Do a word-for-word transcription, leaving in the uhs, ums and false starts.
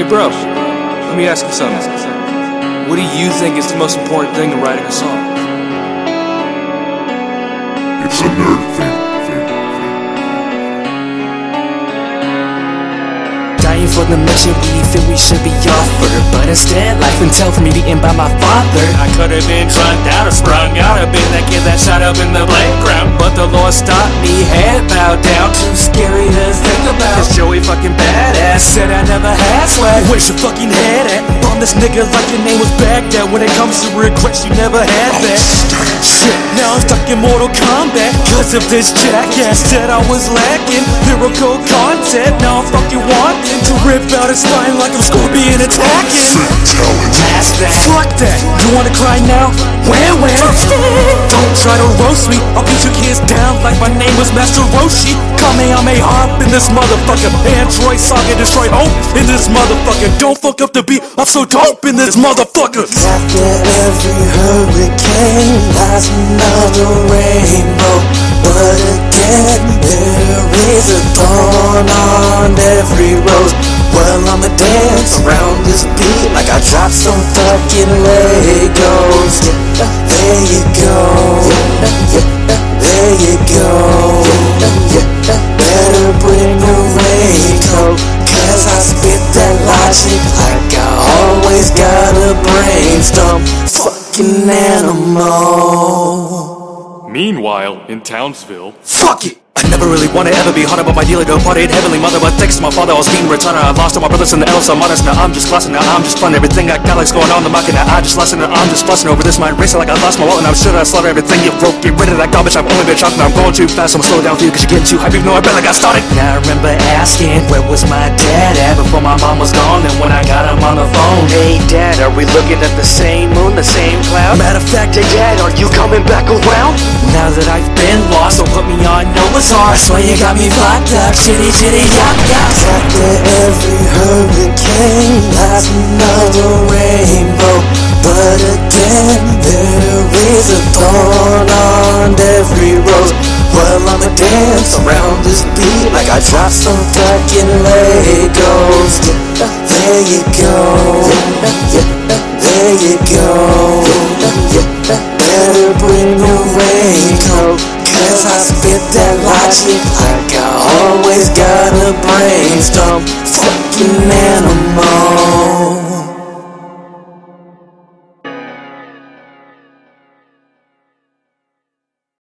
Hey bro, let me ask you something. What do you think is the most important thing in writing a song? It's a nerd thing. Dying for the mission we feel we should be offered, but instead life and tell from me beaten by my father. I could have been drugged out or sprung out, have been that kid that shot up in the playground, but the Lord stopped me, head bowed down, too scary to think about. Cause Joey fucking badass said I never had swag. Where's your fucking head at? Bomb this nigga like your name was Baghdad. When it comes to regrets, you never had that. Shit, now I'm stuck in Mortal Kombat cause of this jackass said I was lacking lyrical content. Now I'm fucking wanting to rip out his spine like I'm Scorpion attacking. Ask that, fuck that. You wanna cry now? Wham wham. Don't try to roast me, I'll beat your kids down like my name was Master Roshi. Kamehameha hop in this motherfucker. Android Saga destroy hope in this motherfucker. Don't fuck up the beat, I'm so dope in this motherfucker. After every hurricane lies another rainbow, but again there is a thorn on every rose. Well, I'ma dance around this beat like I dropped some fucking Legos. There you go, there you go. Better bring a raincoat, cause I spit that logic like I always got a brainstorm. Fucking animal. Meanwhile, in Townsville, Fuck it! I never really wanna ever be hot about my dealer, though partied heavily mother, but thanks to my father I was being retarded. I lost all my brothers and the else I'm honest. Now I'm just classing, now I'm just fun. Everything I got like's going on the market. Now I just lost it, now I'm just fussing over this mind racing like I lost my wallet. And I'm sure that I slaughter everything you broke. Get rid of that garbage, I've only been shocked. Now I'm going too fast, so I'ma slow down for you cause you're getting too hype. Even though I barely got started. Now I remember asking where was my dad at before my mom was gone. And when I got him on the phone, hey dad, are we looking at the same moon, the same cloud? Matter of fact, hey dad, are you coming back around? Now that I've been lost, don't put me on Noah's Ark. I swear you got me fucked up, chitty chitty yap yap. After every hurricane lies another rainbow, but again there is a thorn on every rose. Well, I'ma dance around this beat like I dropped some fucking Legos. There you go, there you go. Better bring a raincoat, cause I spit that logic like I always got a brainstorm. Fucking animal.